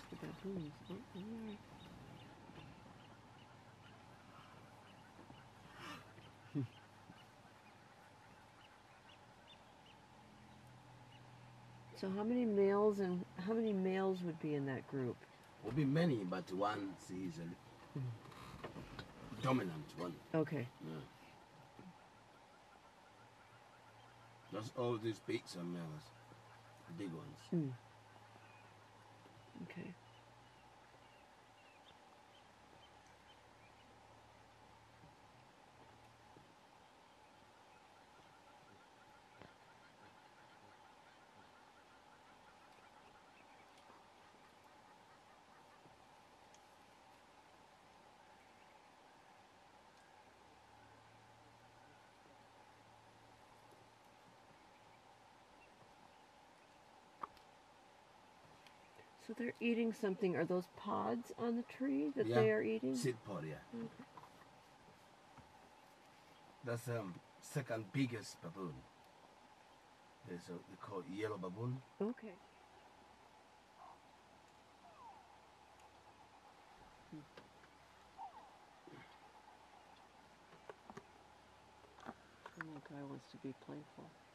The baboons. Oh, alright. So how many males and how many males would be in that group? Will be many, but one is a dominant one. Okay. Yeah. Just all these pigs are males, the big ones. Mm. Okay. So they're eating something. Are those pods on the tree that they are eating? Seed pod, yeah. Okay. That's second biggest baboon. There's a they call Yellow Baboon. Okay. The little guy wants to be playful.